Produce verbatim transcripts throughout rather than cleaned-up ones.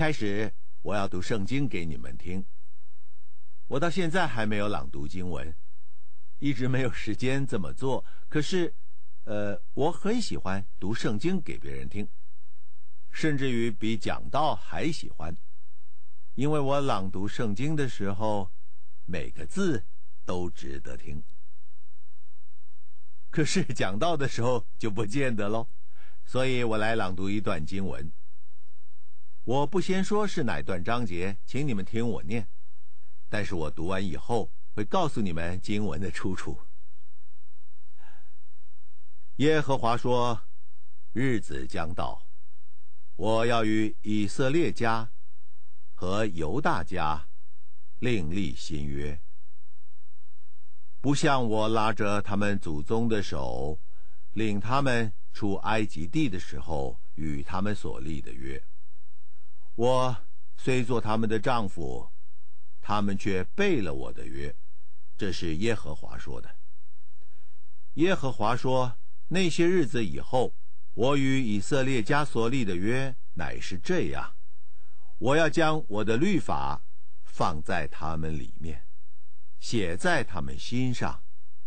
开始，我要读圣经给你们听。我到现在还没有朗读经文，一直没有时间这么做。可是，呃，我很喜欢读圣经给别人听，甚至于比讲道还喜欢。因为我朗读圣经的时候，每个字都值得听。可是讲道的时候就不见得咯，所以我来朗读一段经文。我不先说是哪段章节，请你们听我念，但是我读完以后会告诉你们经文的出处。耶和华说，日子将到，我要与以色列家和犹大家另立新约，不像我拉着他们祖宗的手，领他们出埃及地的时候与他们所立的约。我虽做他们的丈夫，他们却背了我的约，这是耶和华说的。耶和华说，那些日子以后，我与以色列家所立的约乃是这样，我要将我的律法放在他们里面，写在他们心上。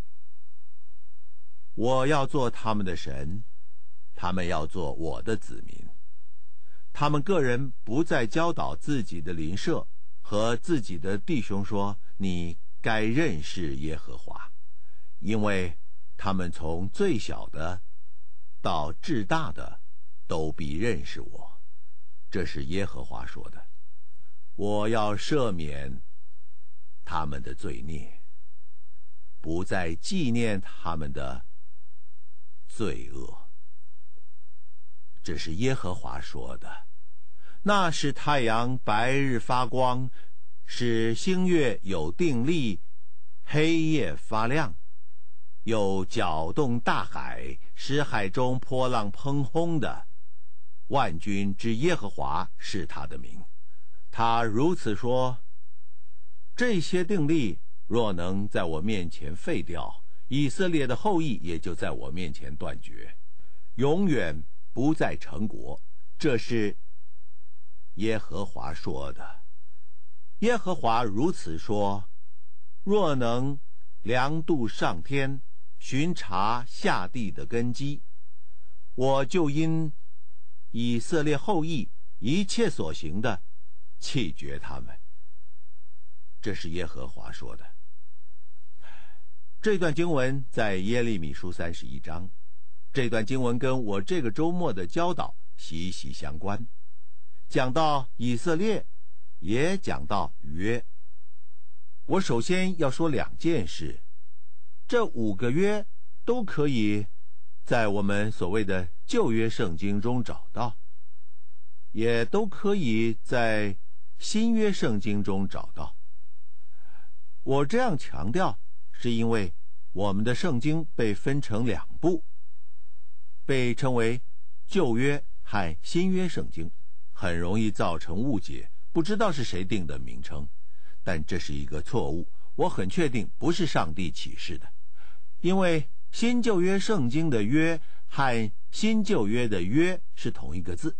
我要做他们的神，他们要做我的子民。他们个人不再教导自己的邻舍和自己的弟兄说，你该认识耶和华，因为他们从最小的到至大的都必认识我，这是耶和华说的。我要赦免他们的罪孽，不再纪念他们的罪恶，这是耶和华说的。那使太阳白日发光，使星月有定力，黑夜发亮，又搅动大海，使海中波浪砰轰的。万军之耶和华是他的名。他如此说，这些定力若能在我面前废掉，以色列的后裔也就在我面前断绝，永远不再成国。这是耶和华说的。耶和华如此说，若能量度上天，巡查下地的根基，我就因以色列后裔一切所行的弃绝他们。这是耶和华说的。这段经文在耶利米书三十一章，这段经文跟我这个周末的教导息息相关，讲到以色列，也讲到约。我首先要说两件事，这五个约都可以在我们所谓的旧约圣经中找到，也都可以在新约圣经中找到。我这样强调，是因为我们的圣经被分成两部，被称为旧约和新约圣经，很容易造成误解，不知道是谁定的名称。但这是一个错误，我很确定不是上帝启示的，因为新旧约圣经的约和新旧约的约是同一个字。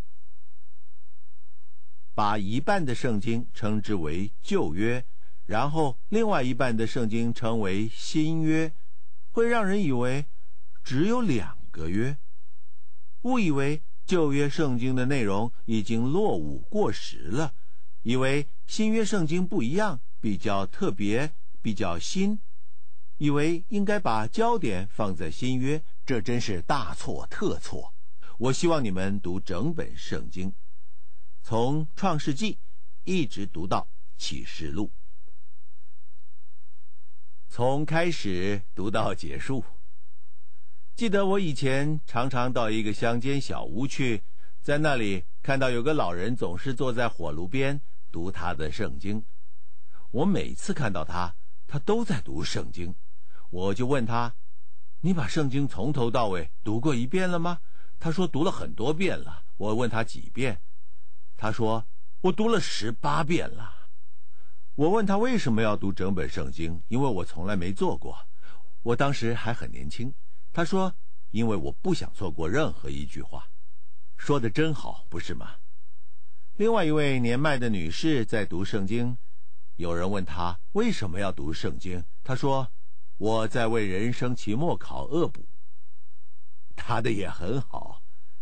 把一半的圣经称之为旧约，然后另外一半的圣经称为新约，会让人以为只有两个约，误以为旧约圣经的内容已经落伍过时了，以为新约圣经不一样，比较特别，比较新，以为应该把焦点放在新约，这真是大错特错。我希望你们读整本圣经，从创世纪一直读到启示录，从开始读到结束。记得我以前常常到一个乡间小屋去，在那里看到有个老人总是坐在火炉边读他的圣经。我每次看到他，他都在读圣经。我就问他，你把圣经从头到尾读过一遍了吗？他说读了很多遍了。我问他几遍，他说我读了十八遍了。我问他为什么要读整本圣经，因为我从来没做过。我当时还很年轻。他说，因为我不想错过任何一句话。说得真好，不是吗？ 另外一位年迈的女士在读圣经，有人问她为什么要读圣经，她说：我在为人生期末考恶补。答的也很好。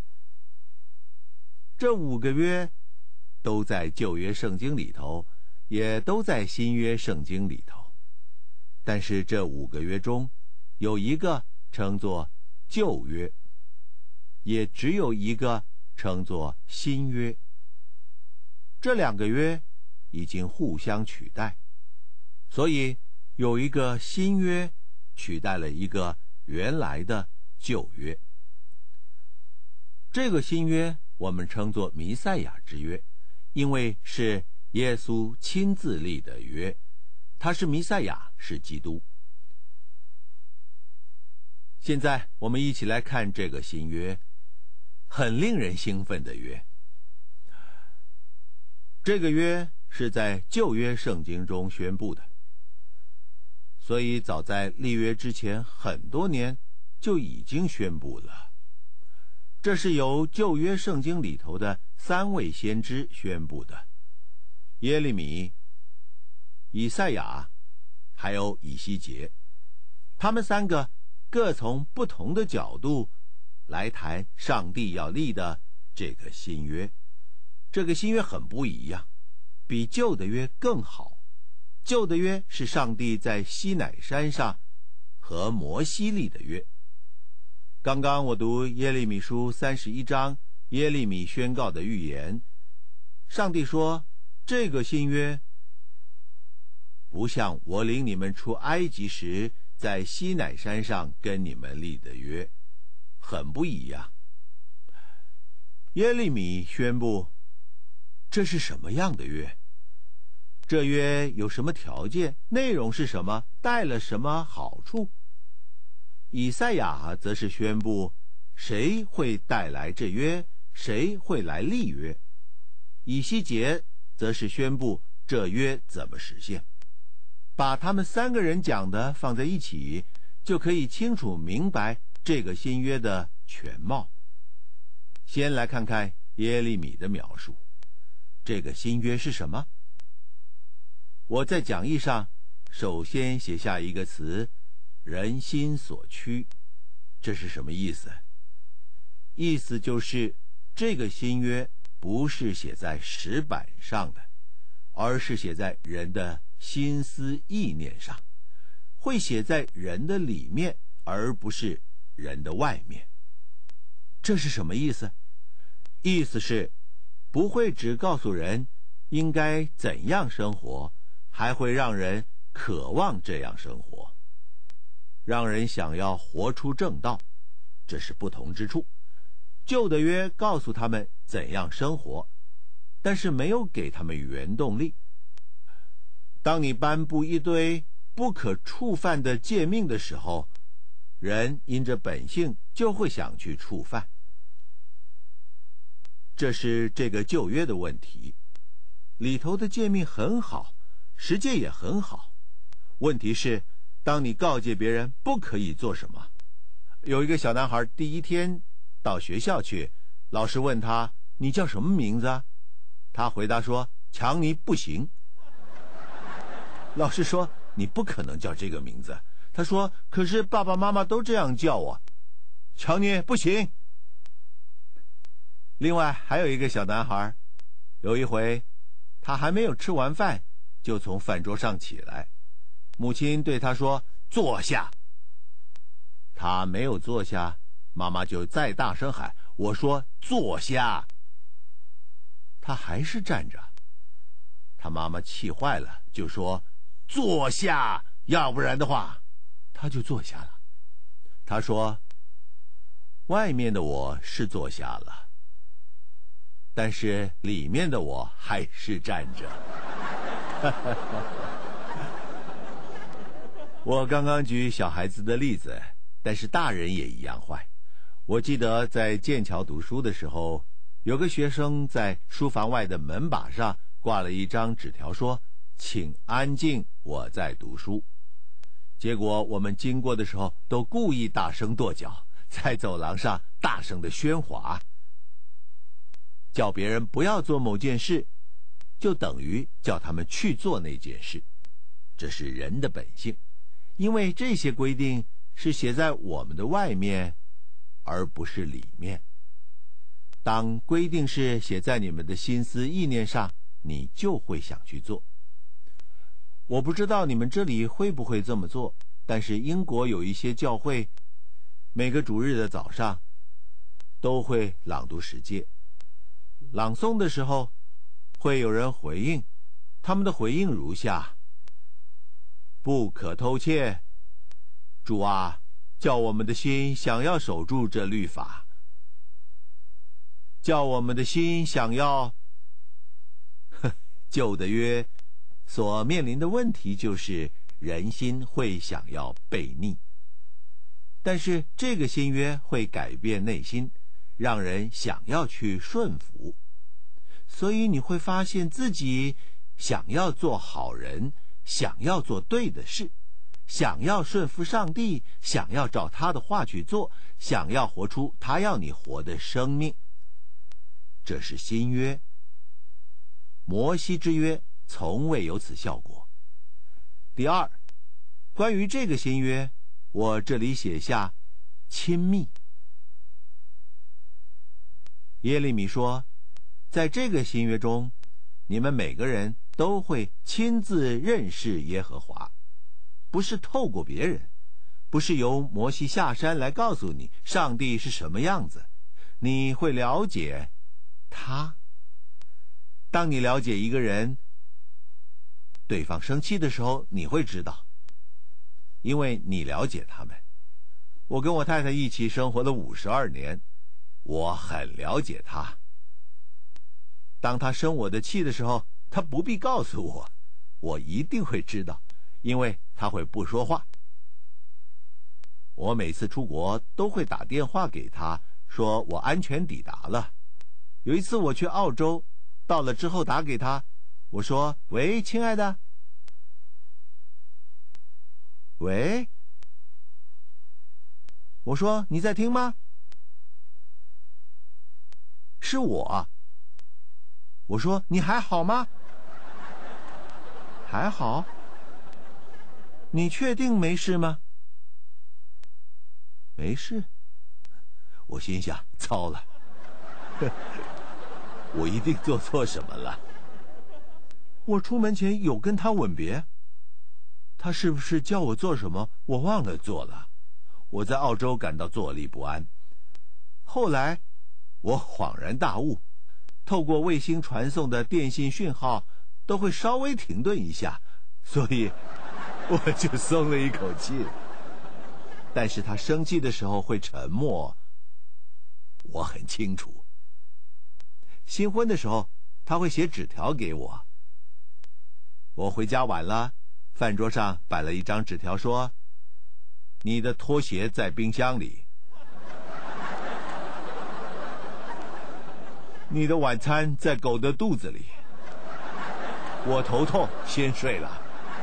这五个约都在旧约圣经里头，也都在新约圣经里头。但是这五个约中，有一个称作旧约，也只有一个称作新约。这两个约已经互相取代，所以有一个新约取代了一个原来的旧约。这个新约我们称作弥赛亚之约，因为是耶稣亲自立的约，他是弥赛亚，是基督。现在我们一起来看这个新约，很令人兴奋的约。这个约是在旧约圣经中宣布的，所以早在立约之前很多年就已经宣布了。这是由旧约圣经里头的三位先知宣布的：耶利米、以赛亚还有以西结。他们三个各从不同的角度来谈上帝要立的这个新约。这个新约很不一样，比旧的约更好。旧的约是上帝在西乃山上和摩西立的约。刚刚我读耶利米书三十一章，耶利米宣告的预言，上帝说，这个新约不像我领你们出埃及时在西乃山上跟你们立的约，很不一样。耶利米宣布，这是什么样的约？这约有什么条件？内容是什么？带了什么好处？以赛亚则是宣布谁会带来这约，谁会来立约。以西结则是宣布这约怎么实现。把他们三个人讲的放在一起，就可以清楚明白这个新约的全貌。先来看看耶利米的描述。这个新约是什么？我在讲义上首先写下一个词，人心所趋。这是什么意思？意思就是这个新约不是写在石板上的，而是写在人的心思意念上，会写在人的里面，而不是人的外面。这是什么意思？意思是不会只告诉人应该怎样生活，还会让人渴望这样生活，让人想要活出正道。这是不同之处。旧的约告诉他们怎样生活，但是没有给他们原动力。当你颁布一堆不可触犯的诫命的时候，人因着本性就会想去触犯。这是这个旧约的问题，里头的诫命很好，实践也很好。问题是，当你告诫别人不可以做什么。有一个小男孩第一天到学校去，老师问他，你叫什么名字啊？他回答说，强尼不行。老师说，你不可能叫这个名字。他说，可是爸爸妈妈都这样叫我。强尼不行。另外还有一个小男孩，有一回他还没有吃完饭就从饭桌上起来，母亲对他说，坐下。他没有坐下，妈妈就再大声喊，我说坐下。他还是站着，他妈妈气坏了，就说坐下，要不然的话。他就坐下了。他说，外面的我是坐下了，但是里面的我还是站着。我刚刚举小孩子的例子，但是大人也一样坏。我记得在剑桥读书的时候，有个学生在书房外的门把上挂了一张纸条，说，请安静，我在读书。结果我们经过的时候都故意大声跺脚，在走廊上大声的喧哗。 叫别人不要做某件事，就等于叫他们去做那件事。这是人的本性，因为这些规定是写在我们的外面，而不是里面。当规定是写在你们的心思意念上，你就会想去做。我不知道你们这里会不会这么做，但是英国有一些教会，每个主日的早上都会朗读十诫。朗诵的时候会有人回应，他们的回应如下：不可偷窃，主啊，叫我们的心想要守住这律法，叫我们的心想要旧的约所面临的问题就是人心会想要悖逆，但是这个新约会改变内心，让人想要去顺服。所以你会发现自己想要做好人，想要做对的事，想要顺服上帝，想要照他的话去做，想要活出他要你活的生命。这是新约，摩西之约从未有此效果。第二，关于这个新约，我这里写下亲密。耶利米说，在这个新约中，你们每个人都会亲自认识耶和华，不是透过别人，不是由摩西下山来告诉你上帝是什么样子，你会了解他。当你了解一个人，对方生气的时候，你会知道，因为你了解他们。我跟我太太一起生活了五十二年，我很了解她。当她生我的气的时候，她不必告诉我，我一定会知道，因为她会不说话。我每次出国都会打电话给她，说我安全抵达了。有一次我去澳洲，到了之后打给她，我说：喂，亲爱的。喂，我说你在听吗？是我。我说你还好吗？还好。你确定没事吗？没事。我心想，糟了，我一定做错什么了。我出门前有跟他吻别，他是不是叫我做什么，我忘了做了。我在澳洲感到坐立不安。后来我恍然大悟，透过卫星传送的电信讯号都会稍微停顿一下，所以我就松了一口气。但是他生气的时候会沉默，我很清楚。新婚的时候他会写纸条给我。我回家晚了，饭桌上摆了一张纸条，说：你的拖鞋在冰箱里，你的晚餐在狗的肚子里，我头痛先睡了。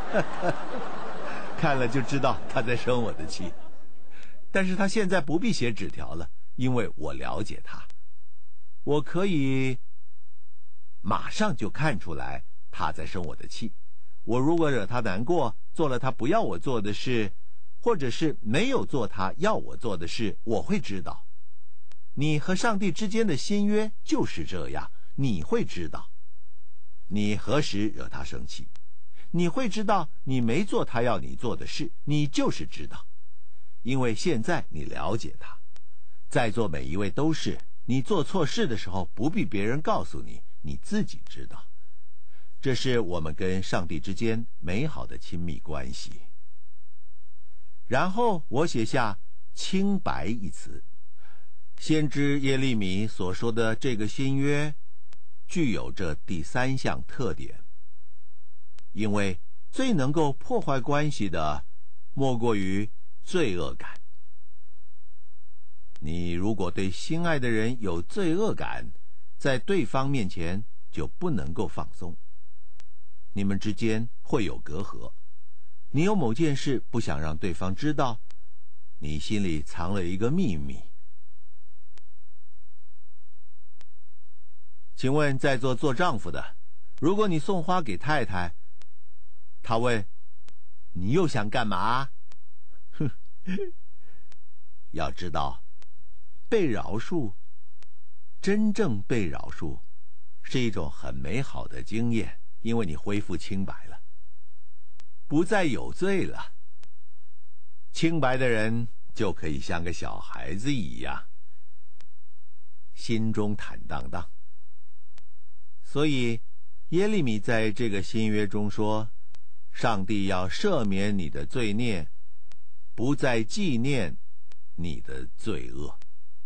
看了就知道他在生我的气。但是他现在不必写纸条了，因为我了解他，我可以马上就看出来他在生我的气。我如果惹他难过，做了他不要我做的事，或者是没有做他要我做的事，我会知道。你和上帝之间的新约就是这样，你会知道你何时惹他生气，你会知道你没做他要你做的事，你就是知道，因为现在你了解他。在座每一位都是，你做错事的时候不必别人告诉你，你自己知道。这是我们跟上帝之间美好的亲密关系。然后我写下清白一词。先知耶利米所说的这个新约具有这第三项特点，因为最能够破坏关系的莫过于罪恶感。你如果对心爱的人有罪恶感，在对方面前就不能够放松，你们之间会有隔阂。你有某件事不想让对方知道，你心里藏了一个秘密。 请问在座做丈夫的，如果你送花给太太，她问你又想干嘛？哼，要知道，被饶恕，真正被饶恕，是一种很美好的经验，因为你恢复清白了，不再有罪了。清白的人就可以像个小孩子一样，心中坦荡荡。所以耶利米在这个新约中说，上帝要赦免你的罪孽，不再纪念你的罪恶。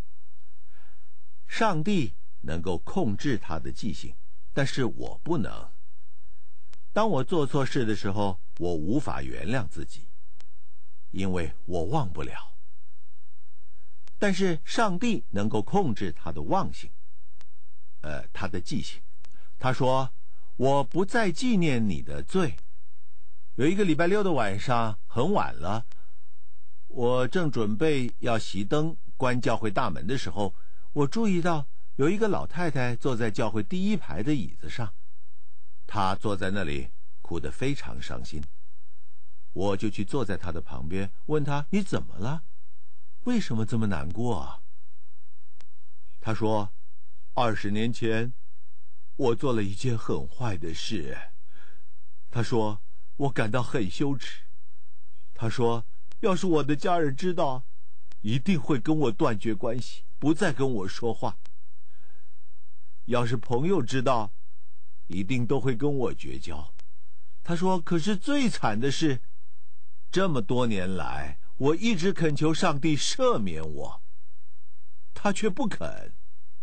上帝能够控制他的记性，但是我不能。当我做错事的时候，我无法原谅自己，因为我忘不了。但是上帝能够控制他的忘性，呃，他的记性。他说，我不再纪念你的罪。有一个礼拜六的晚上，很晚了，我正准备要熄灯关教会大门的时候，我注意到有一个老太太坐在教会第一排的椅子上，她坐在那里哭得非常伤心。我就去坐在她的旁边，问她，你怎么了？为什么这么难过啊？她说，二十年前我做了一件很坏的事。她说，我感到很羞耻。她说，要是我的家人知道，一定会跟我断绝关系，不再跟我说话。要是朋友知道，一定都会跟我绝交。她说，可是最惨的是，这么多年来，我一直恳求上帝赦免我，他却不肯。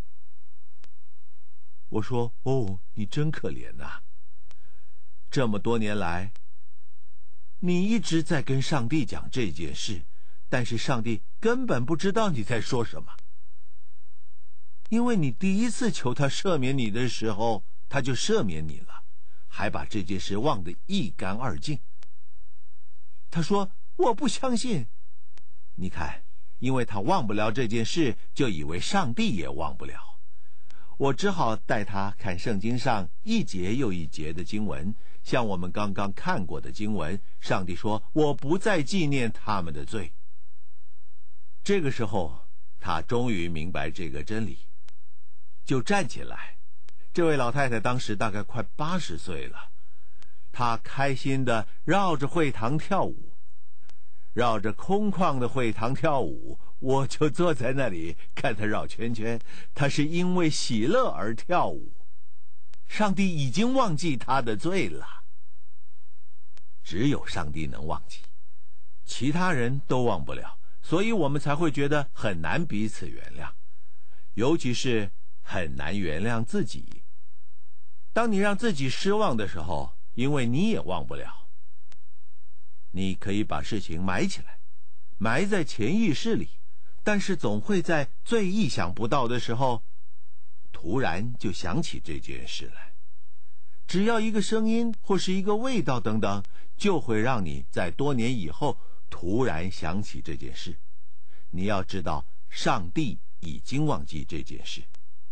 我说，哦，你真可怜呐！这么多年来，你一直在跟上帝讲这件事，但是上帝根本不知道你在说什么。因为你第一次求他赦免你的时候，他就赦免你了，还把这件事忘得一干二净。他说，我不相信。你看，因为他忘不了这件事，就以为上帝也忘不了。我只好带他看圣经上一节又一节的经文，像我们刚刚看过的经文，上帝说，我不再纪念他们的罪。这个时候，他终于明白这个真理，就站起来。这位老太太当时大概快八十岁了，她开心地绕着会堂跳舞，绕着空旷的会堂跳舞，我就坐在那里看她绕圈圈。她是因为喜乐而跳舞，上帝已经忘记她的罪了。只有上帝能忘记，其他人都忘不了，所以我们才会觉得很难彼此原谅，尤其是很难原谅自己。当你让自己失望的时候，因为你也忘不了，你可以把事情埋起来，埋在潜意识里，但是总会在最意想不到的时候，突然就想起这件事来。只要一个声音或是一个味道等等，就会让你在多年以后突然想起这件事。你要知道，上帝已经忘记这件事，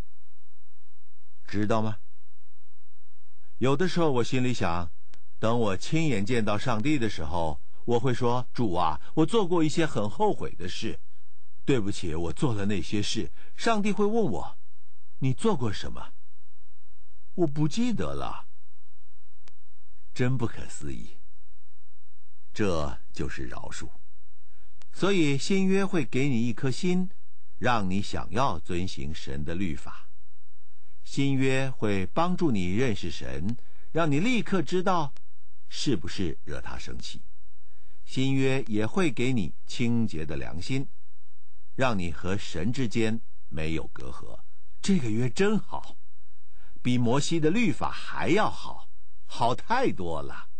知道吗？有的时候我心里想，等我亲眼见到上帝的时候，我会说，主啊，我做过一些很后悔的事，对不起，我做了那些事。上帝会问我，你做过什么？我不记得了。真不可思议。这就是饶恕。所以新约会给你一颗心，让你想要遵行神的律法。新约会帮助你认识神，让你立刻知道是不是惹他生气。新约也会给你清洁的良心，让你和神之间没有隔阂。这个约真好，比摩西的律法还要好，好太多了。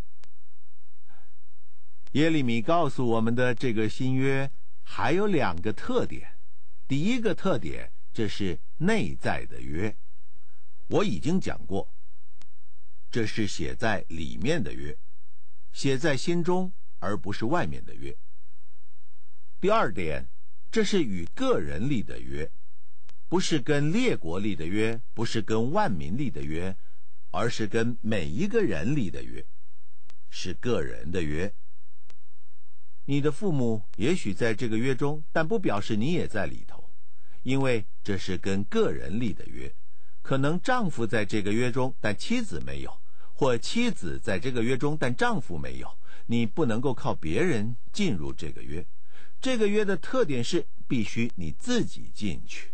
耶利米告诉我们的这个新约还有两个特点。第一个特点，这是内在的约。我已经讲过，这是写在里面的约，写在心中，而不是外面的约。第二点，这是与个人立的约。 不是跟列国立的约，不是跟万民立的约，而是跟每一个人立的约，是个人的约。你的父母也许在这个约中，但不表示你也在里头，因为这是跟个人立的约。可能丈夫在这个约中，但妻子没有，或妻子在这个约中，但丈夫没有。你不能够靠别人进入这个约，这个约的特点是必须你自己进去。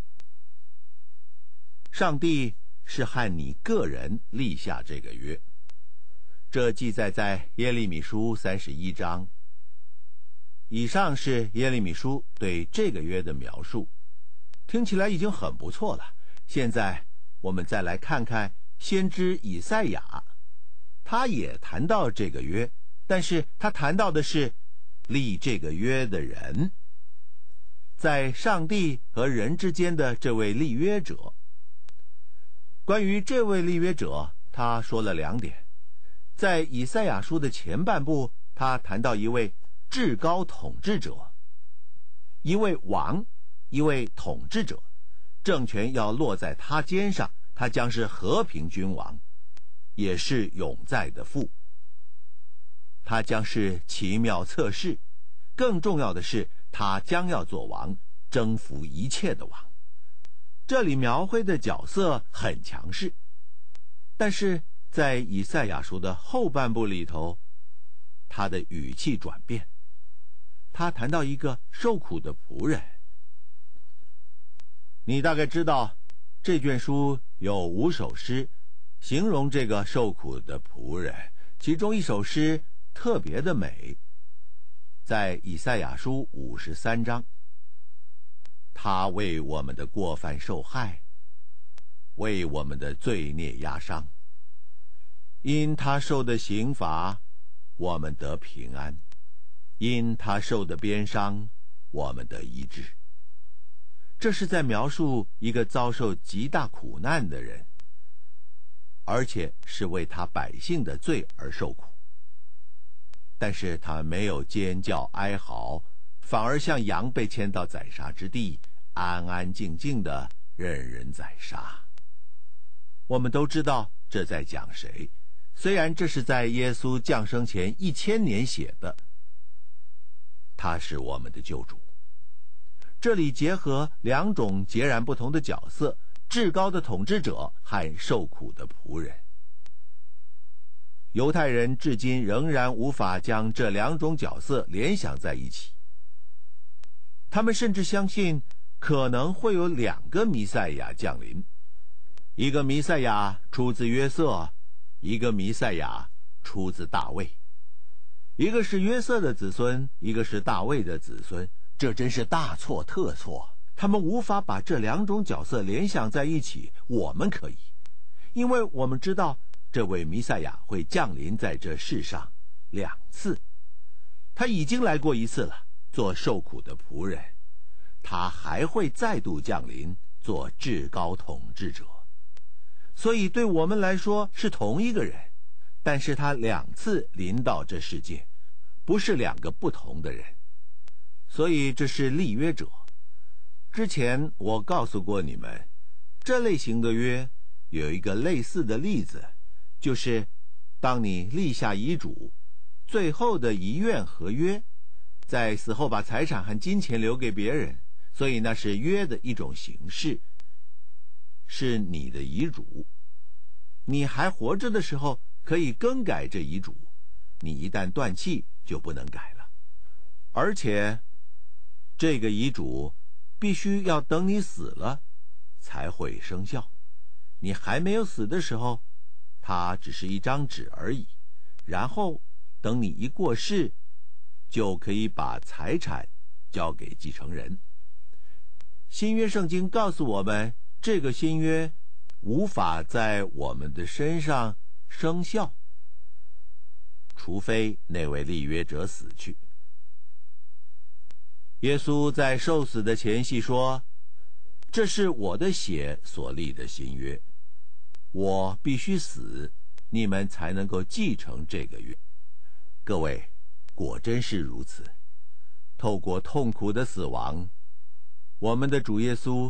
上帝是和你个人立下这个约，这记载在耶利米书三十一章。以上是耶利米书对这个约的描述，听起来已经很不错了。现在我们再来看看先知以赛亚，他也谈到这个约，但是他谈到的是立这个约的人，在上帝和人之间的这位立约者。关于这位立约者，他说了两点。在以赛亚书的前半部，他谈到一位至高统治者，一位王，一位统治者，政权要落在他肩上，他将是和平君王，也是永在的父。他将是奇妙策士，更重要的是，他将要做王，征服一切的王。这里描绘的角色很强势，但是在以赛亚书的后半部里头，他的语气转变，他谈到一个受苦的仆人。你大概知道，这卷书有五首诗形容这个受苦的仆人，其中一首诗特别的美，在以赛亚书五十三章。他为我们的过犯受害，为我们的罪孽压伤，因他受的刑罚，我们得平安；因他受的鞭伤，我们得医治。这是在描述一个遭受极大苦难的人，而且是为他百姓的罪而受苦。但是他没有尖叫哀嚎，反而像羊被牵到宰杀之地，安安静静的任人宰杀。我们都知道这在讲谁，虽然这是在耶稣降生前一千年写的。他是我们的救主。这里结合两种截然不同的角色，至高的统治者和受苦的仆人。犹太人至今仍然无法将这两种角色联想在一起。他们甚至相信可能会有两个弥赛亚降临，一个弥赛亚出自约瑟，一个弥赛亚出自大卫。一个是约瑟的子孙，一个是大卫的子孙，这真是大错特错。他们无法把这两种角色联想在一起，我们可以，因为我们知道这位弥赛亚会降临在这世上两次。他已经来过一次了，做受苦的仆人，他还会再度降临，做至高统治者。所以对我们来说是同一个人，但是他两次临到这世界，不是两个不同的人。所以这是立约者。之前我告诉过你们，这类型的约有一个类似的例子，就是当你立下遗嘱，最后的遗愿合约，在死后把财产和金钱留给别人，所以那是约的一种形式，是你的遗嘱。你还活着的时候可以更改这遗嘱，你一旦断气就不能改了。而且这个遗嘱必须要等你死了才会生效，你还没有死的时候，它只是一张纸而已。然后等你一过世，就可以把财产交给继承人。新约圣经告诉我们，这个新约无法在我们的身上生效，除非那位立约者死去。耶稣在受死的前夕说，这是我的血所立的新约，我必须死，你们才能够继承这个约。各位，果真是如此。透过痛苦的死亡，我们的主耶稣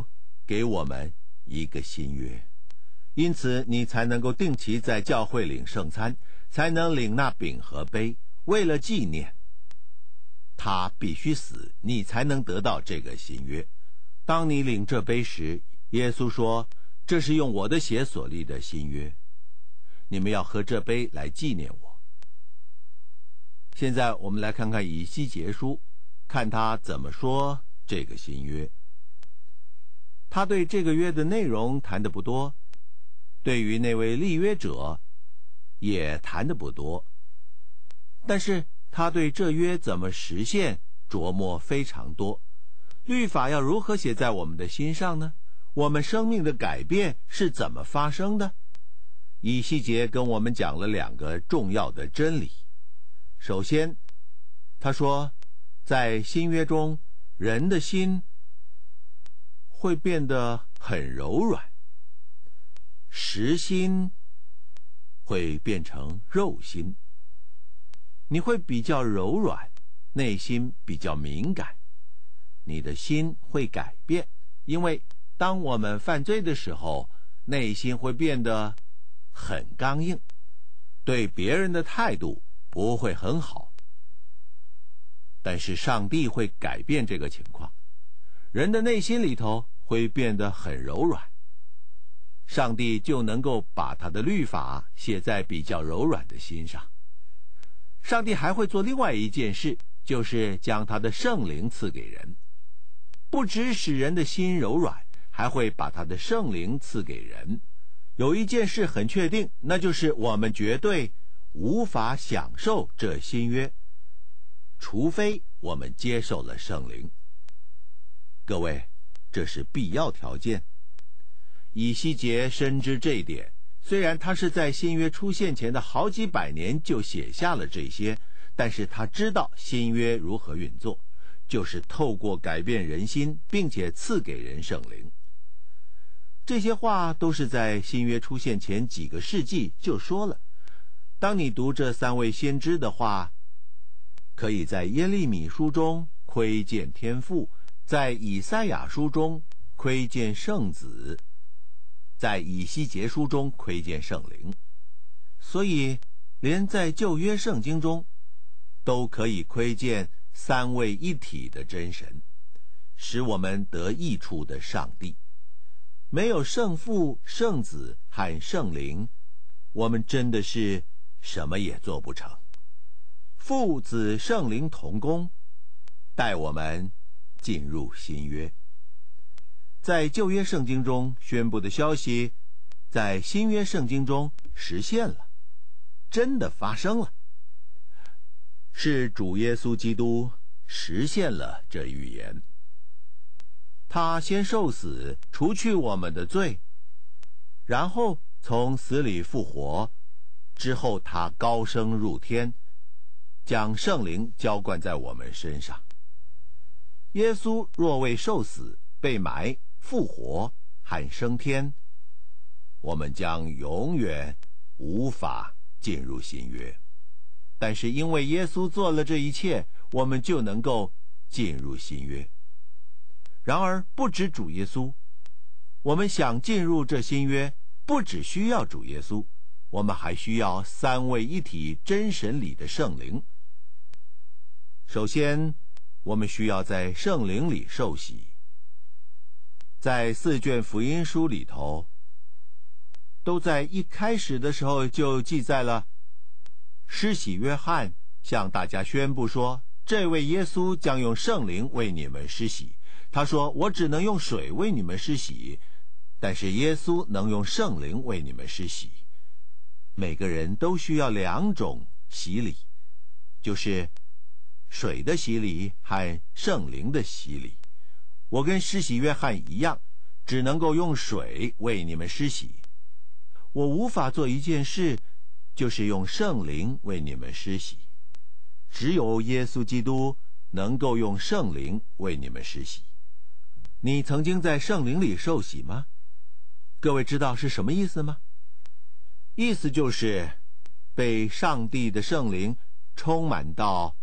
给我们一个新约，因此你才能够定期在教会领圣餐，才能领那饼和杯，为了纪念他必须死，你才能得到这个新约。当你领这杯时，耶稣说，这是用我的血所立的新约，你们要喝这杯来纪念我。现在我们来看看以西结书，看他怎么说这个新约。他对这个约的内容谈得不多，对于那位立约者也谈得不多，但是他对这约怎么实现琢磨非常多。律法要如何写在我们的心上呢？我们生命的改变是怎么发生的？以西结跟我们讲了两个重要的真理。首先，他说，在新约中，人的心会变得很柔软，实心会变成肉心，你会比较柔软，内心比较敏感，你的心会改变，因为当我们犯罪的时候，内心会变得很刚硬，对别人的态度不会很好。但是上帝会改变这个情况，人的内心里头会变得很柔软，上帝就能够把他的律法写在比较柔软的心上。上帝还会做另外一件事，就是将他的圣灵赐给人，不只使人的心柔软，还会把他的圣灵赐给人。有一件事很确定，那就是我们绝对无法享受这新约，除非我们接受了圣灵。各位，这是必要条件。以西结深知这一点，虽然他是在新约出现前的好几百年就写下了这些，但是他知道新约如何运作，就是透过改变人心，并且赐给人圣灵。这些话都是在新约出现前几个世纪就说了。当你读这三位先知的话，可以在耶利米书中窥见天父，在以赛亚书中窥见圣子，在以西结书中窥见圣灵。所以连在旧约圣经中都可以窥见三位一体的真神，使我们得益处的上帝。没有圣父、圣子和圣灵，我们真的是什么也做不成。父子圣灵同工，带我们进入新约。在旧约圣经中宣布的消息，在新约圣经中实现了，真的发生了。是主耶稣基督实现了这预言。他先受死，除去我们的罪，然后从死里复活，之后他高升入天，将圣灵浇灌在我们身上。耶稣若未受死、被埋、复活和升天，我们将永远无法进入新约。但是因为耶稣做了这一切，我们就能够进入新约。然而不止主耶稣，我们想进入这新约，不只需要主耶稣，我们还需要三位一体真神里的圣灵。首先，我们需要在圣灵里受洗。在四卷福音书里头，都在一开始的时候就记载了，施洗约翰向大家宣布说，这位耶稣将用圣灵为你们施洗。他说，我只能用水为你们施洗，但是耶稣能用圣灵为你们施洗。每个人都需要两种洗礼，就是水的洗礼和圣灵的洗礼。我跟施洗约翰一样，只能够用水为你们施洗。我无法做一件事，就是用圣灵为你们施洗。只有耶稣基督能够用圣灵为你们施洗。你曾经在圣灵里受洗吗？各位知道是什么意思吗？意思就是被上帝的圣灵充满到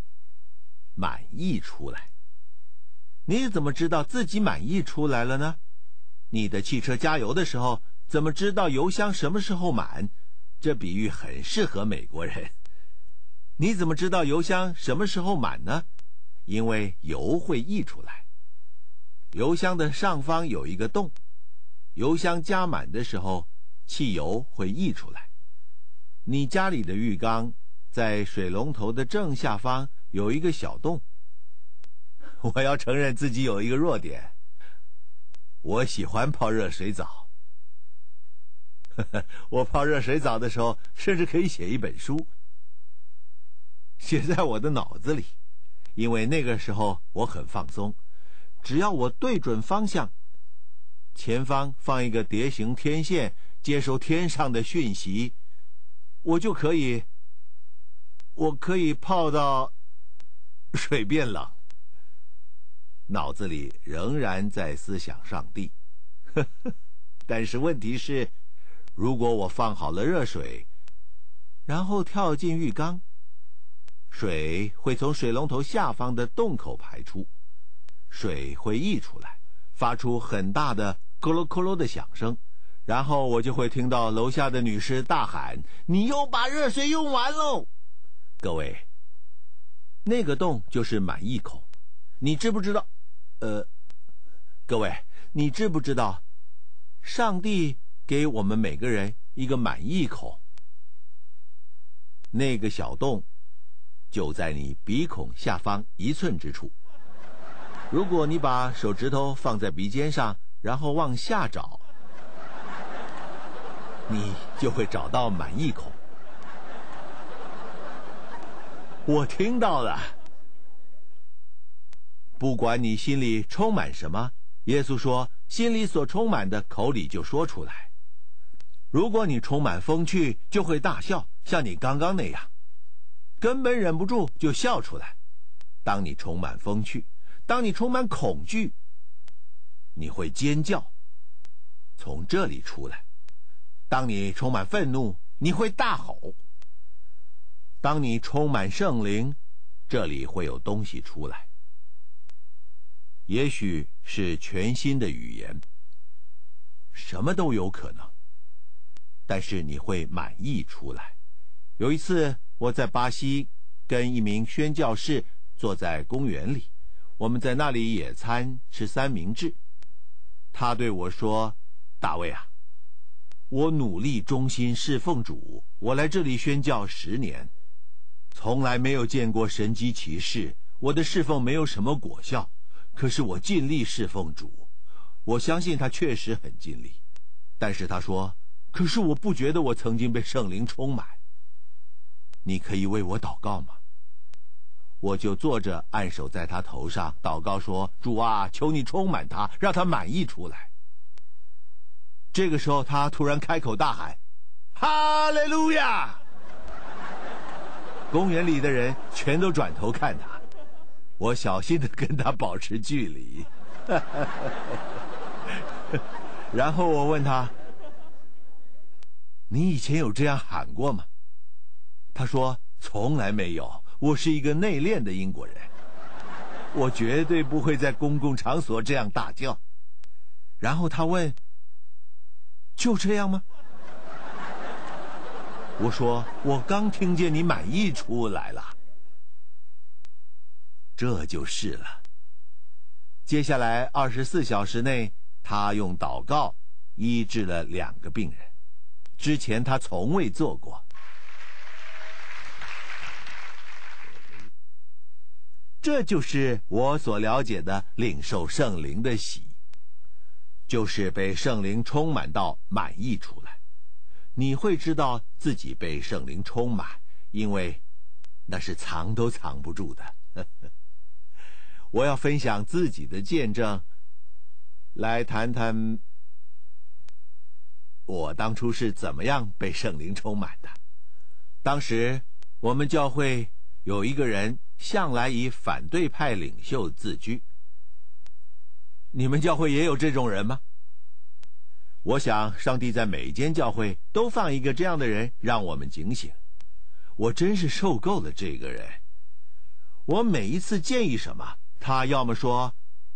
满溢出来。你怎么知道自己满溢出来了呢？ 你的汽车加油的时候，怎么知道油箱什么时候满？这比喻很适合美国人。你怎么知道油箱什么时候满呢？因为油会溢出来。油箱的上方有一个洞，油箱加满的时候，汽油会溢出来。你家里的浴缸在水龙头的正下方有一个小洞。我要承认自己有一个弱点，我喜欢泡热水澡。我泡热水澡的时候，甚至可以写一本书，写在我的脑子里，因为那个时候我很放松。只要我对准方向，前方放一个蝶形天线，接收天上的讯息，我就可以，我可以泡到水变冷。脑子里仍然在思想上帝，但是问题是，如果我放好了热水，然后跳进浴缸，水会从水龙头下方的洞口排出，水会溢出来，发出很大的咕噜咕噜的响声，然后我就会听到楼下的女士大喊：“你又把热水用完喽！”各位，那个洞就是满溢口。你知不知道？呃，各位，你知不知道，上帝给我们每个人一个满溢口？那个小洞就在你鼻孔下方一寸之处。如果你把手指头放在鼻尖上，然后往下找，你就会找到满溢口。我听到了。不管你心里充满什么，耶稣说，心里所充满的，口里就说出来。如果你充满风趣，就会大笑，像你刚刚那样，根本忍不住就笑出来。当你充满风趣，当你充满恐惧，你会尖叫，从这里出来。当你充满愤怒，你会大吼。当你充满圣灵，这里会有东西出来。也许是全新的语言，什么都有可能，但是你会满意出来。有一次我在巴西跟一名宣教士坐在公园里，我们在那里野餐吃三明治。他对我说：“大卫啊，我努力忠心侍奉主，我来这里宣教十年，从来没有见过神迹奇事，我的侍奉没有什么果效。可是我尽力侍奉主，我相信他确实很尽力。但是他说，可是我不觉得我曾经被圣灵充满。你可以为我祷告吗？”我就坐着按手在他头上祷告说：“主啊，求你充满他，让他满意出来。”这个时候他突然开口大喊：“哈利路亚！”公园里的人全都转头看他，我小心地跟他保持距离。然后我问他：“你以前有这样喊过吗？”他说：“从来没有，我是一个内敛的英国人，我绝对不会在公共场所这样大叫。”然后他问：“就这样吗？”我说：“我刚听见你满意出来了。”这就是了。接下来二十四小时内，他用祷告医治了两个病人，之前他从未做过。这就是我所了解的领受圣灵的喜，就是被圣灵充满到满意出来。你会知道自己被圣灵充满，因为那是藏都藏不住的。我要分享自己的见证，来谈谈我当初是怎么样被圣灵充满的。当时我们教会有一个人向来以反对派领袖自居。你们教会也有这种人吗？我想上帝在每间教会都放一个这样的人，让我们警醒。我真是受够了这个人。我每一次建议什么，他要么说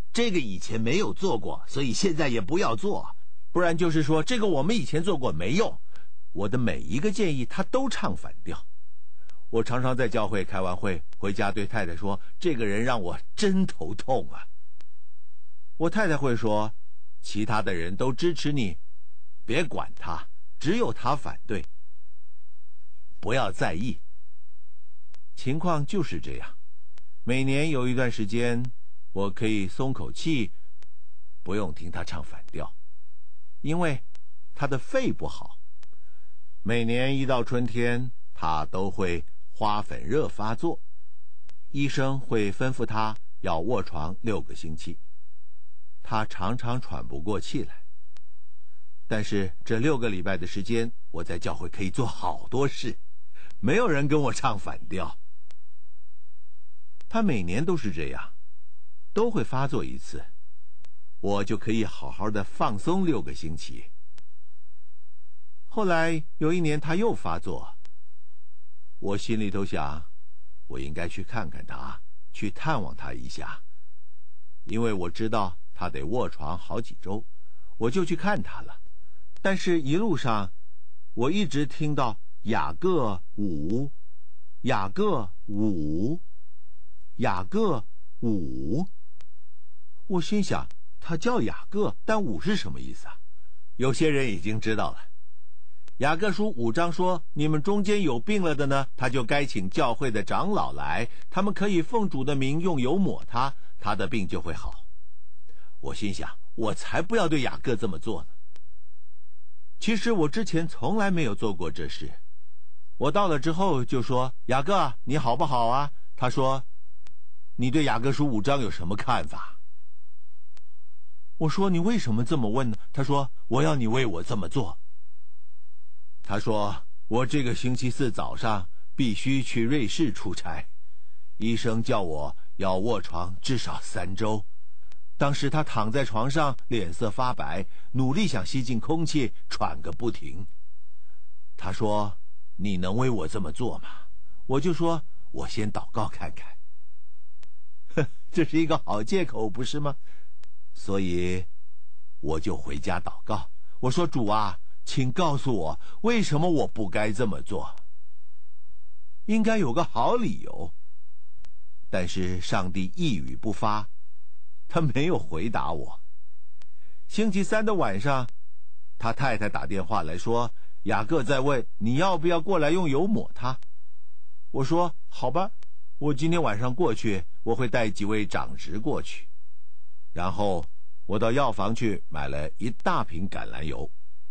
这个以前没有做过，所以现在也不要做。不然就是说，这个我们以前做过没用。我的每一个建议他都唱反调。我常常在教会开完会回家对太太说，这个人让我真头痛啊。我太太会说，其他的人都支持你，别管他，只有他反对，不要在意。情况就是这样。每年有一段时间，我可以松口气，不用听他唱反调，因为他的肺不好。每年一到春天，他都会花粉热发作，医生会吩咐他要卧床六个星期。他常常喘不过气来。但是这六个礼拜的时间，我在教会可以做好多事，没有人跟我唱反调。他每年都是这样，都会发作一次，我就可以好好的放松六个星期。后来有一年他又发作，我心里头想，我应该去看看他，去探望他一下，因为我知道他得卧床好几周，我就去看他了。但是一路上我一直听到雅各五，雅各五，雅各五。我心想，他叫雅各，但五是什么意思啊？有些人已经知道了。雅各书五章说，你们中间有病了的呢，他就该请教会的长老来，他们可以奉主的名用油抹他，他的病就会好。我心想，我才不要对雅各这么做呢。其实我之前从来没有做过这事。我到了之后就说，雅各你好不好啊？他说，你对雅各书五章有什么看法？我说，你为什么这么问呢？他说，我要你为我这么做。他说，我这个星期四早上必须去瑞士出差，医生叫我要卧床至少三周。当时他躺在床上，脸色发白，努力想吸进空气，喘个不停。他说，你能为我这么做吗？我就说，我先祷告看看。呵，这是一个好借口，不是吗？所以我就回家祷告。我说，主啊，请告诉我，为什么我不该这么做？应该有个好理由。但是上帝一语不发，他没有回答我。星期三的晚上，他太太打电话来说，雅各在问你要不要过来用油抹他。我说，好吧，我今天晚上过去，我会带几位长职过去。然后我到药房去买了一大瓶橄榄油。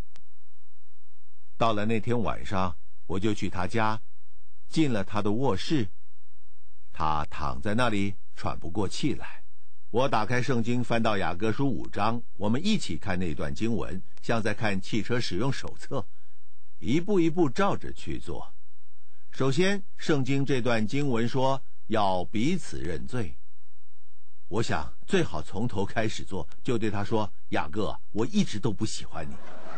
到了那天晚上，我就去他家，进了他的卧室。他躺在那里喘不过气来。我打开圣经，翻到雅各书五章，我们一起看那段经文，像在看汽车使用手册，一步一步照着去做。首先，圣经这段经文说要彼此认罪。我想最好从头开始做，就对他说，雅各，我一直都不喜欢你。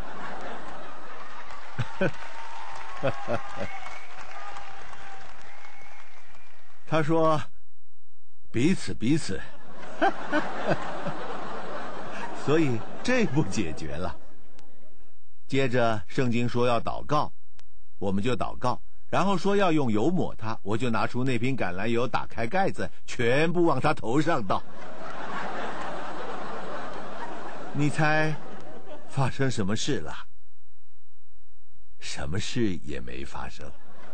他说，彼此彼此。所以这步解决了。接着圣经说要祷告，我们就祷告，然后说要用油抹他，我就拿出那瓶橄榄油，打开盖子，全部往他头上倒。你猜发生什么事了？什么事也没发生。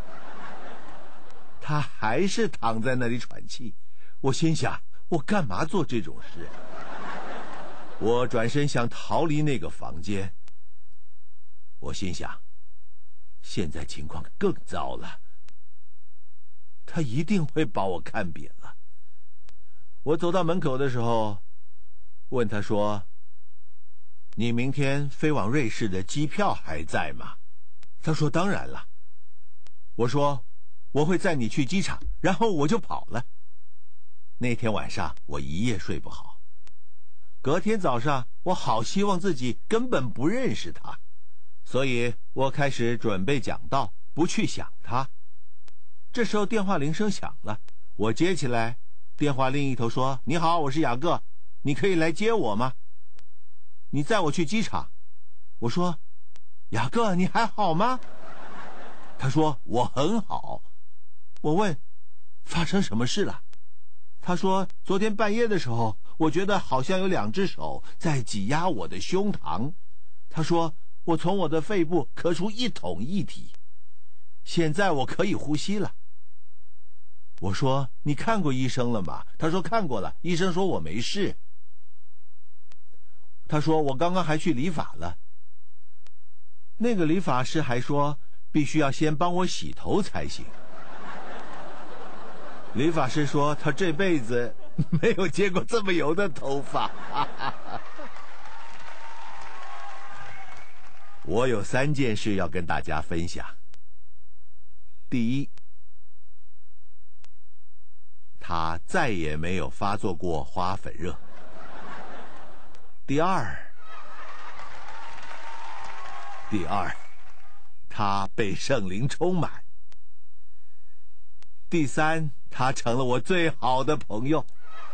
他还是躺在那里喘气。我心想，我干嘛做这种事？我转身想逃离那个房间。我心想，现在情况更糟了，他一定会把我看扁了。我走到门口的时候，问他说，你明天飞往瑞士的机票还在吗？他说当然了。我说我会载你去机场，然后我就跑了。那天晚上我一夜睡不好，隔天早上我好希望自己根本不认识他，所以我开始准备讲道，不去想他。这时候电话铃声响了，我接起来，电话另一头说，你好，我是雅各。 你可以来接我吗？你载我去机场。我说，雅各，你还好吗？他说，我很好。我问，发生什么事了？他说，昨天半夜的时候，我觉得好像有两只手在挤压我的胸膛。他说，我从我的肺部咳出一桶液体，现在我可以呼吸了。我说，你看过医生了吗？他说看过了，医生说我没事。他说我刚刚还去理发了，那个理发师还说必须要先帮我洗头才行。理发师说他这辈子没有见过这么油的头发。我有三件事要跟大家分享。第一，他再也没有发作过花粉热。第二，第二，他被圣灵充满。第三，他成了我最好的朋友。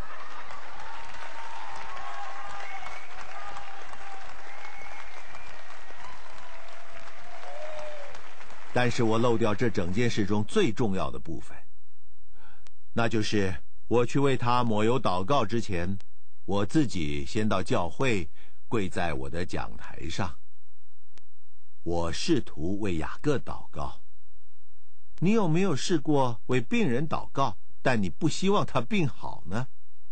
但是我漏掉这整件事中最重要的部分，那就是我去为他抹油祷告之前，我自己先到教会，跪在我的讲台上。我试图为雅各祷告。你有没有试过为病人祷告，但你不希望他病好呢？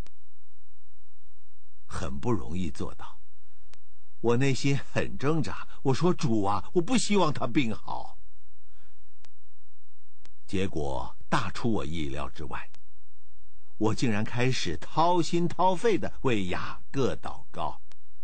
很不容易做到。我内心很挣扎，我说，主啊，我不希望他病好。结果大出我意料之外，我竟然开始掏心掏肺地为雅各祷告，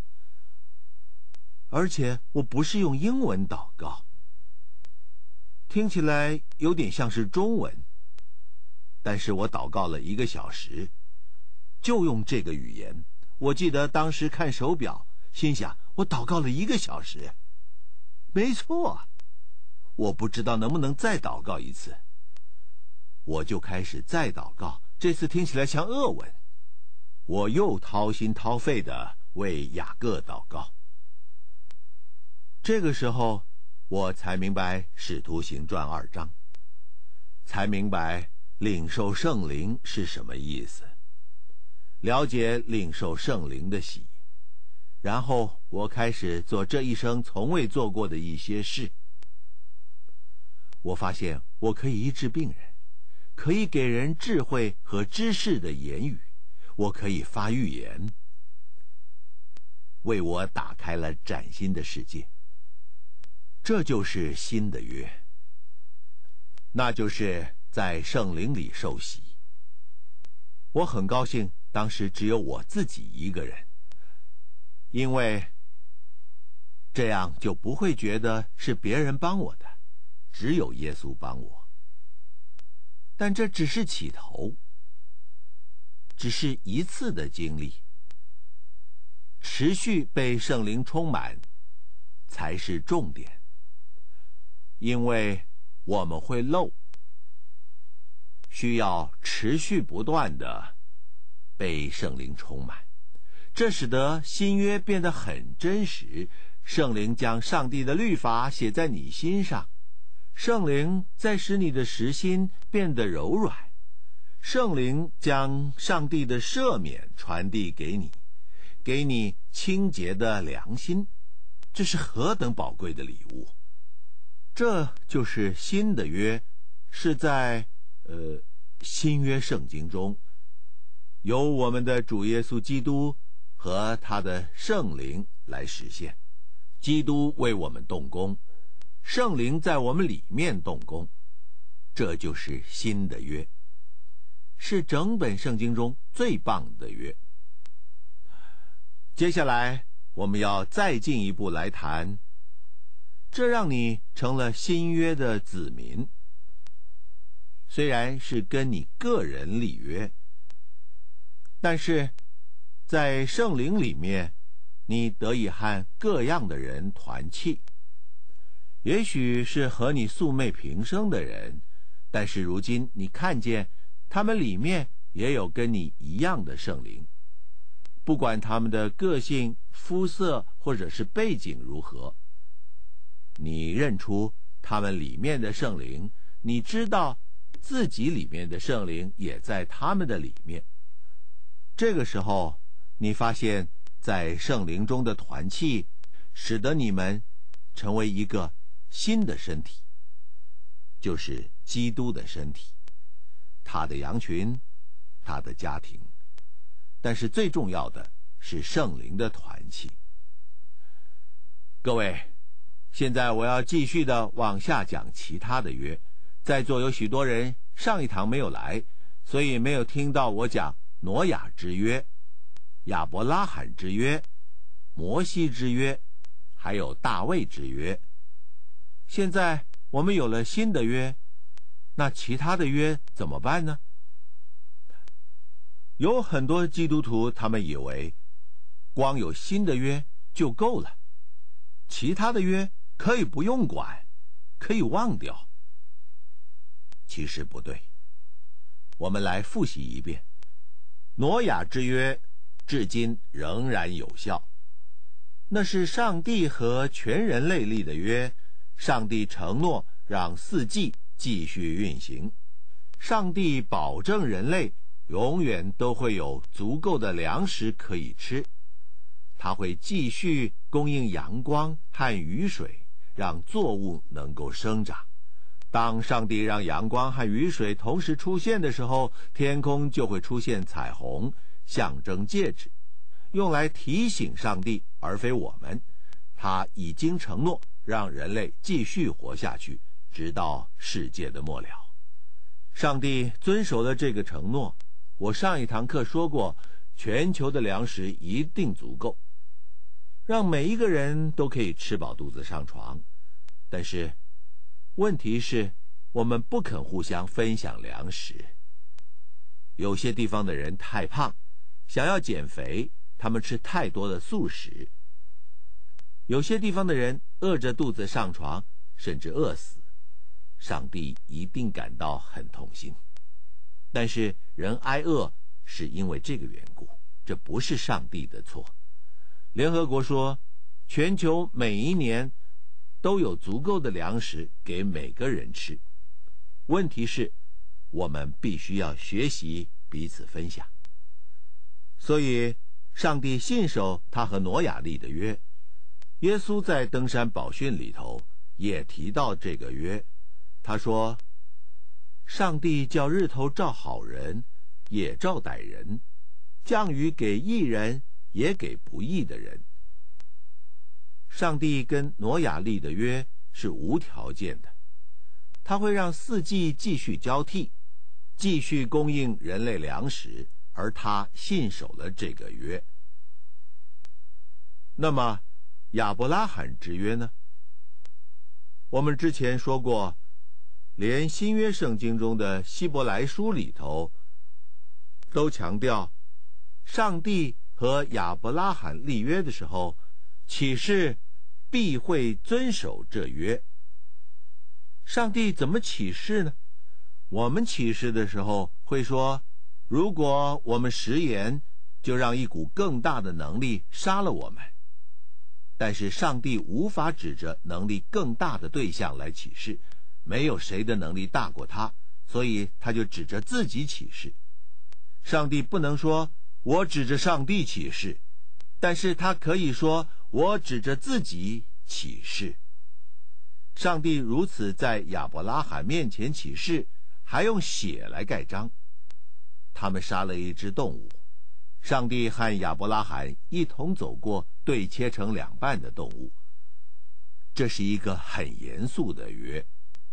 而且我不是用英文祷告，听起来有点像是中文，但是我祷告了一个小时，就用这个语言。我记得当时看手表，心想我祷告了一个小时，没错，我不知道能不能再祷告一次。我就开始再祷告，这次听起来像俄文。我又掏心掏肺地为雅各祷告。这个时候我才明白《使徒行传》二章，才明白领受圣灵是什么意思，了解领受圣灵的喜。然后我开始做这一生从未做过的一些事。我发现我可以医治病人，可以给人智慧和知识的言语，我可以发预言，为我打开了崭新的世界。这就是新的约，那就是在圣灵里受洗。我很高兴当时只有我自己一个人，因为这样就不会觉得是别人帮我的，只有耶稣帮我。但这只是起头，只是一次的经历。持续被圣灵充满才是重点，因为我们会漏，需要持续不断的被圣灵充满。这使得新约变得很真实，圣灵将上帝的律法写在你心上，圣灵在使你的实心变得柔软，圣灵将上帝的赦免传递给你，给你清洁的良心，这是何等宝贵的礼物。这就是新的约，是在呃新约圣经中，由我们的主耶稣基督和他的圣灵来实现。基督为我们动工，圣灵在我们里面动工，这就是新的约，是整本圣经中最棒的约。接下来我们要再进一步来谈，这让你成了新约的子民，虽然是跟你个人立约，但是在圣灵里面，你得以和各样的人团契，也许是和你素昧平生的人，但是如今你看见他们里面也有跟你一样的圣灵， 不管他们的个性、肤色或者是背景如何，你认出他们里面的圣灵，你知道自己里面的圣灵也在他们的里面。这个时候，你发现在圣灵中的团契，使得你们成为一个新的身体，就是基督的身体，他的羊群，他的家庭。但是最重要的是圣灵的团契。各位，现在我要继续的往下讲其他的约。在座有许多人上一堂没有来，所以没有听到我讲挪亚之约、亚伯拉罕之约、摩西之约，还有大卫之约。现在我们有了新的约，那其他的约怎么办呢？有很多基督徒他们以为光有新的约就够了，其他的约可以不用管，可以忘掉。其实不对，我们来复习一遍。挪亚之约至今仍然有效，那是上帝和全人类立的约。上帝承诺让四季继续运行，上帝保证人类永远都会有足够的粮食可以吃，他会继续供应阳光和雨水，让作物能够生长。当上帝让阳光和雨水同时出现的时候，天空就会出现彩虹，象征戒指，用来提醒上帝而非我们，他已经承诺让人类继续活下去，直到世界的末了。上帝遵守了这个承诺。我上一堂课说过，全球的粮食一定足够，让每一个人都可以吃饱肚子上床。但是问题是，我们不肯互相分享粮食。有些地方的人太胖，想要减肥，他们吃太多的素食。有些地方的人饿着肚子上床，甚至饿死。上帝一定感到很痛心。但是人挨饿是因为这个缘故，这不是上帝的错。联合国说，全球每一年都有足够的粮食给每个人吃。问题是，我们必须要学习彼此分享。所以上帝信守他和挪亚立的约。耶稣在登山宝训里头也提到这个约。他说，上帝叫日头照好人，也照歹人，降雨给义人，也给不义的人。上帝跟挪亚立的约是无条件的，他会让四季继续交替，继续供应人类粮食，而他信守了这个约。那么亚伯拉罕之约呢？我们之前说过，连新约圣经中的希伯来书里头都强调，上帝和亚伯拉罕立约的时候，启示必会遵守这约。上帝怎么启示呢？我们启示的时候会说，如果我们食言，就让一股更大的能力杀了我们。但是上帝无法指着能力更大的对象来启示，没有谁的能力大过他，所以他就指着自己启示。上帝不能说我指着上帝启示，但是他可以说我指着自己启示。上帝如此在亚伯拉罕面前启示，还用血来盖章。他们杀了一只动物，上帝和亚伯拉罕一同走过对切成两半的动物。这是一个很严肃的约。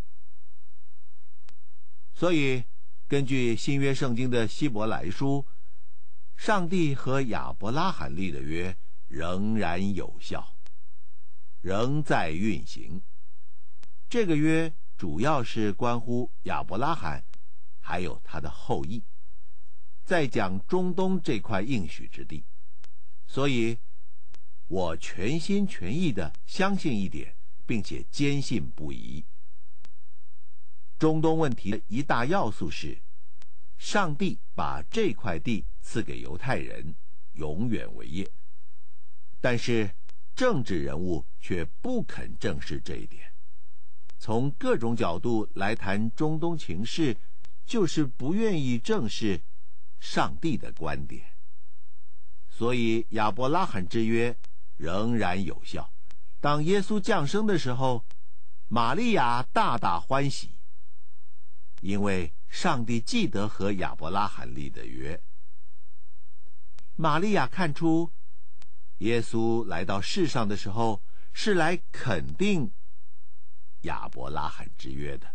所以根据新约圣经的希伯来书，上帝和亚伯拉罕立的约仍然有效，仍在运行。这个约主要是关乎亚伯拉罕还有他的后裔，在讲中东这块应许之地。所以我全心全意地相信一点，并且坚信不疑。中东问题的一大要素是，上帝把这块地赐给犹太人， 永远为业。但是政治人物却不肯正视这一点，从各种角度来谈中东情势，就是不愿意正视上帝的观点。所以亚伯拉罕之约仍然有效。当耶稣降生的时候，玛利亚大大欢喜，因为上帝记得和亚伯拉罕立的约。玛利亚看出耶稣来到世上的时候是来肯定亚伯拉罕之约的。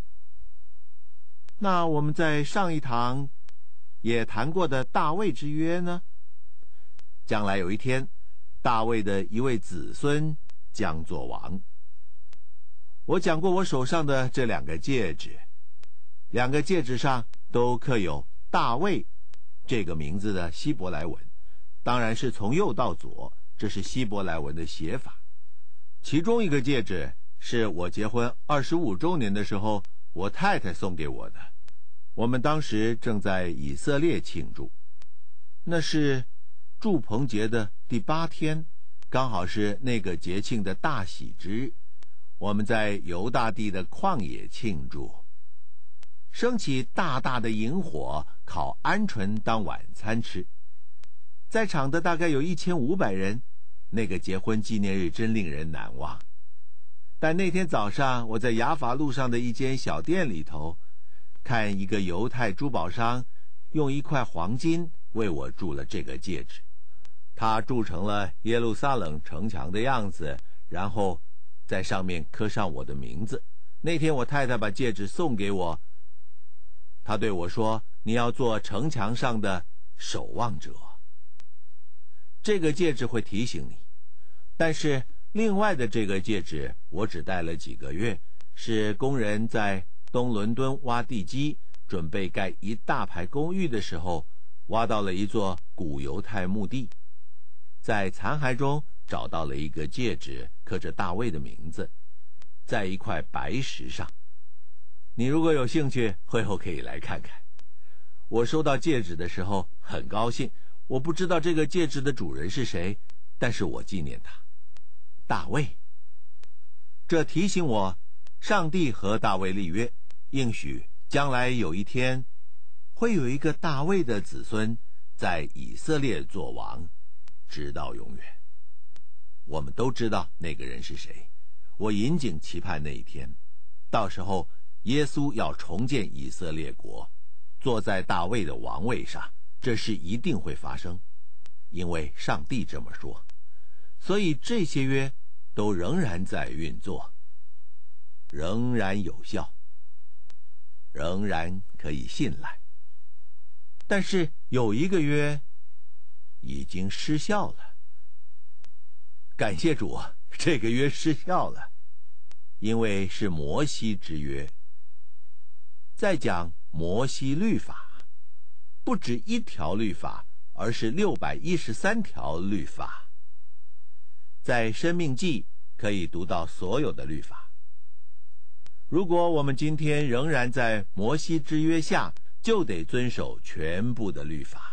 那我们在上一堂也谈过的大卫之约呢？将来有一天，大卫的一位子孙将做王。我讲过我手上的这两个戒指，两个戒指上都刻有大卫这个名字的希伯来文，当然是从右到左，这是希伯来文的写法。其中一个戒指是我结婚二十五周年的时候我太太送给我的，我们当时正在以色列庆祝，那是住棚节的第八天，刚好是那个节庆的大喜之日。我们在犹大地的旷野庆祝，升起大大的萤火，烤鹌鹑当晚餐吃。在场的大概有一千五百人，那个结婚纪念日真令人难忘。但那天早上，我在雅法路上的一间小店里头，看一个犹太珠宝商用一块黄金为我铸了这个戒指，他铸成了耶路撒冷城墙的样子，然后在上面刻上我的名字。那天我太太把戒指送给我，她对我说，你要做城墙上的守望者。这个戒指会提醒你，但是另外的这个戒指我只戴了几个月，是工人在东伦敦挖地基准备盖一大排公寓的时候，挖到了一座古犹太墓地，在残骸中找到了一个戒指，刻着大卫的名字，在一块白石上。你如果有兴趣，会后可以来看看。我收到戒指的时候很高兴，我不知道这个戒指的主人是谁，但是我纪念他，大卫。这提醒我，上帝和大卫立约，应许将来有一天会有一个大卫的子孙在以色列做王，直到永远。我们都知道那个人是谁，我引颈期盼那一天，到时候耶稣要重建以色列国，坐在大卫的王位上，这事一定会发生，因为上帝这么说。所以这些约都仍然在运作，仍然有效，仍然可以信赖。但是有一个约已经失效了。感谢主，这个约失效了，因为是摩西之约。再讲摩西律法，不止一条律法，而是六百一十三条律法。在申命记可以读到所有的律法。如果我们今天仍然在摩西之约下，就得遵守全部的律法。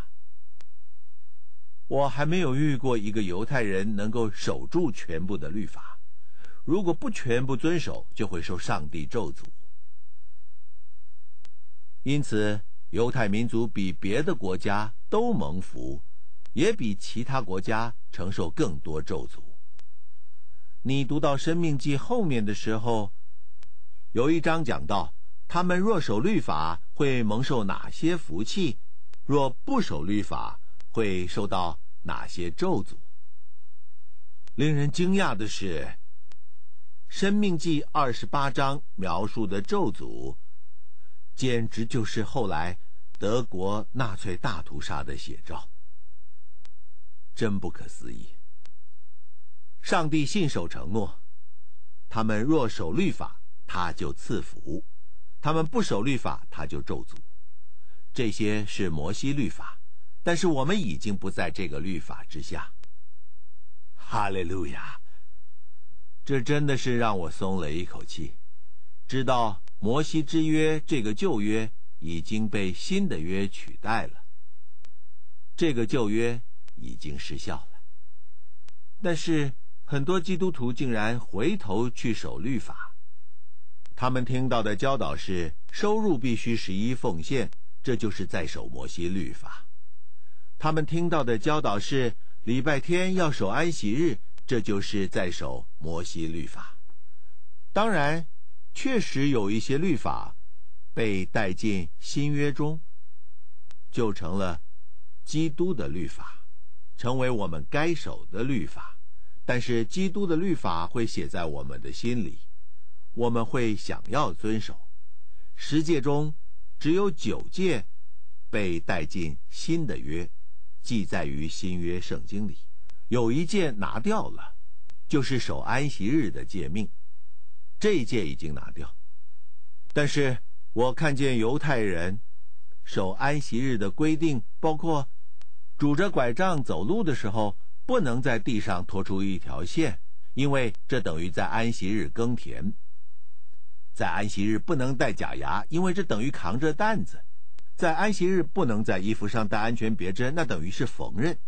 我还没有遇过一个犹太人能够守住全部的律法，如果不全部遵守，就会受上帝咒诅。因此犹太民族比别的国家都蒙福，也比其他国家承受更多咒诅。你读到申命记后面的时候，有一章讲到，他们若守律法会蒙受哪些福气，若不守律法会受到哪些咒诅。令人惊讶的是，申命记二十八章描述的咒诅简直就是后来德国纳粹大屠杀的写照，真不可思议。上帝信守承诺，他们若守律法，他就赐福；他们不守律法，他就咒诅。这些是摩西律法，但是我们已经不在这个律法之下。哈利路亚！这真的是让我松了一口气，知道摩西之约这个旧约已经被新的约取代了。这个旧约已经失效了。但是很多基督徒竟然回头去守律法，他们听到的教导是收入必须十一奉献，这就是在守摩西律法。他们听到的教导是礼拜天要守安息日，这就是在守摩西律法。当然，确实有一些律法被带进新约中，就成了基督的律法，成为我们该守的律法。但是基督的律法会写在我们的心里，我们会想要遵守。十诫中只有九诫被带进新的约，记载于新约圣经里。有一诫拿掉了，就是守安息日的诫命，这一诫已经拿掉。但是我看见犹太人守安息日的规定，包括拄着拐杖走路的时候不能在地上拖出一条线，因为这等于在安息日耕田。在安息日不能戴假牙，因为这等于扛着担子。在安息日不能在衣服上戴安全别针，那等于是缝纫。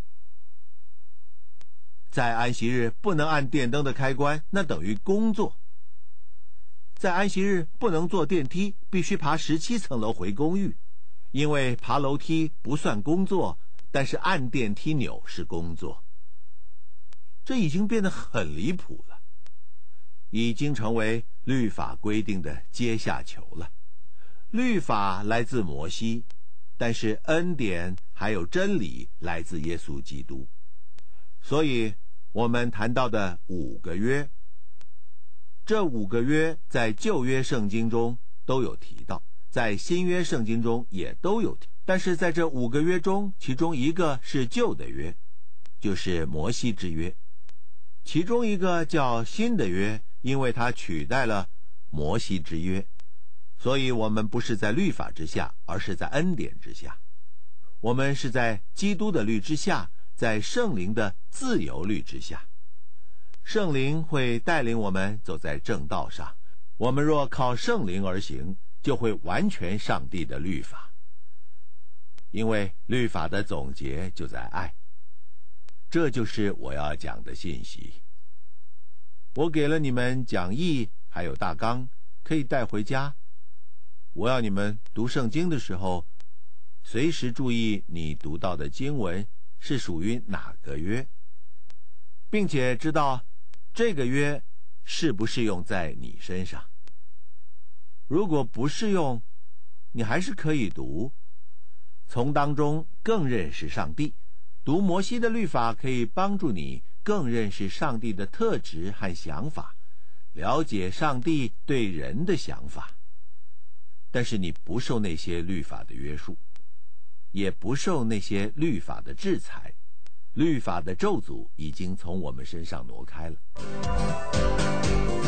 在安息日不能按电灯的开关，那等于工作。在安息日不能坐电梯，必须爬十七层楼回公寓，因为爬楼梯不算工作，但是按电梯钮是工作。这已经变得很离谱了，已经成为律法规定的阶下囚了。律法来自摩西，但是恩典还有真理来自耶稣基督。所以我们谈到的五个约，这五个约在旧约圣经中都有提到，在新约圣经中也都有提，但是在这五个约中，其中一个是旧的约，就是摩西之约，其中一个叫新的约，因为它取代了摩西之约。所以我们不是在律法之下，而是在恩典之下。我们是在基督的律之下，在圣灵的自由律之下。圣灵会带领我们走在正道上，我们若靠圣灵而行，就会完全上帝的律法。因为律法的总结就在爱。这就是我要讲的信息。我给了你们讲义还有大纲，可以带回家。我要你们读圣经的时候，随时注意你读到的经文是属于哪个约，并且知道这个约适不适用在你身上。如果不适用，你还是可以读，从当中更认识上帝。读摩西的律法可以帮助你更认识上帝的特质和想法，了解上帝对人的想法。但是你不受那些律法的约束，也不受那些律法的制裁，律法的咒诅已经从我们身上挪开了。